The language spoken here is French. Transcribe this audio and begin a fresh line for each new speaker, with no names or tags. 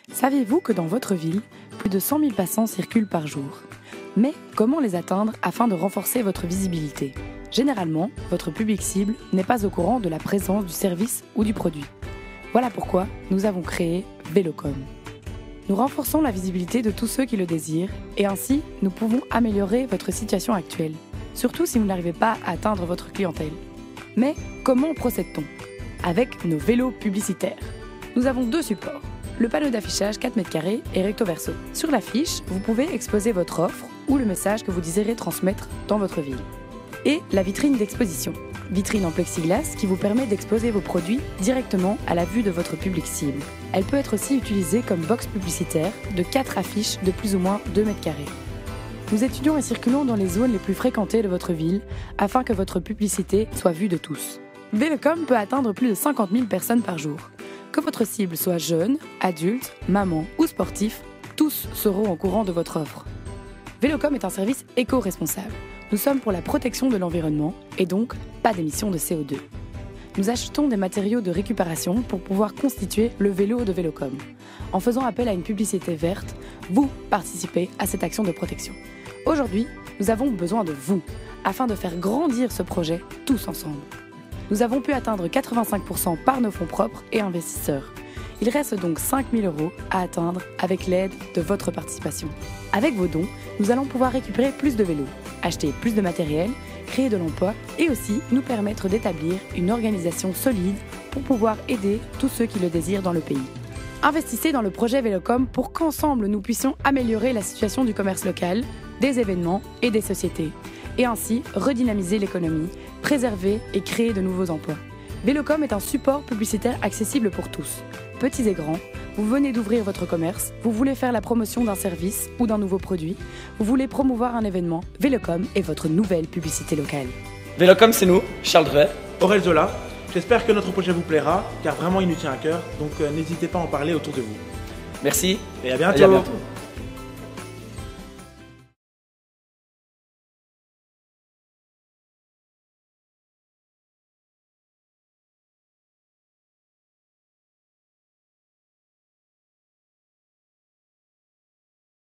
Saviez-vous que dans votre ville, plus de 100 000 passants circulent par jour? Mais comment les atteindre afin de renforcer votre visibilité? Généralement, votre public cible n'est pas au courant de la présence du service ou du produit. Voilà pourquoi nous avons créé Vélocom. Nous renforçons la visibilité de tous ceux qui le désirent et ainsi, nous pouvons améliorer votre situation actuelle, surtout si vous n'arrivez pas à atteindre votre clientèle. Mais comment procède-t-on? Avec nos vélos publicitaires. Nous avons deux supports. Le panneau d'affichage 4 m² et recto verso. Sur l'affiche, vous pouvez exposer votre offre ou le message que vous désirez transmettre dans votre ville. Et la vitrine d'exposition. Vitrine en plexiglas qui vous permet d'exposer vos produits directement à la vue de votre public cible. Elle peut être aussi utilisée comme box publicitaire de 4 affiches de plus ou moins 2 m². Nous étudions et circulons dans les zones les plus fréquentées de votre ville afin que votre publicité soit vue de tous. Vélocom peut atteindre plus de 50 000 personnes par jour. Que votre cible soit jeune, adulte, maman ou sportif, tous seront au courant de votre offre. Vélocom est un service éco-responsable. Nous sommes pour la protection de l'environnement et donc pas d'émissions de CO2. Nous achetons des matériaux de récupération pour pouvoir constituer le vélo de Vélocom. En faisant appel à une publicité verte, vous participez à cette action de protection. Aujourd'hui, nous avons besoin de vous afin de faire grandir ce projet tous ensemble. Nous avons pu atteindre 85% par nos fonds propres et investisseurs. Il reste donc 5 000 € à atteindre avec l'aide de votre participation. Avec vos dons, nous allons pouvoir récupérer plus de vélos, acheter plus de matériel, créer de l'emploi et aussi nous permettre d'établir une organisation solide pour pouvoir aider tous ceux qui le désirent dans le pays. Investissez dans le projet Vélocom pour qu'ensemble nous puissions améliorer la situation du commerce local, des événements et des sociétés, et ainsi redynamiser l'économie, préserver et créer de nouveaux emplois. Vélocom est un support publicitaire accessible pour tous, petits et grands. Vous venez d'ouvrir votre commerce, vous voulez faire la promotion d'un service ou d'un nouveau produit, vous voulez promouvoir un événement, Vélocom est votre nouvelle publicité locale.
Vélocom, c'est nous, Charles Dray,
Aurel Zola. J'espère que notre projet vous plaira, car vraiment il nous tient à cœur, donc n'hésitez pas à en parler autour de vous.
Merci
Et à bientôt.
Et à bientôt.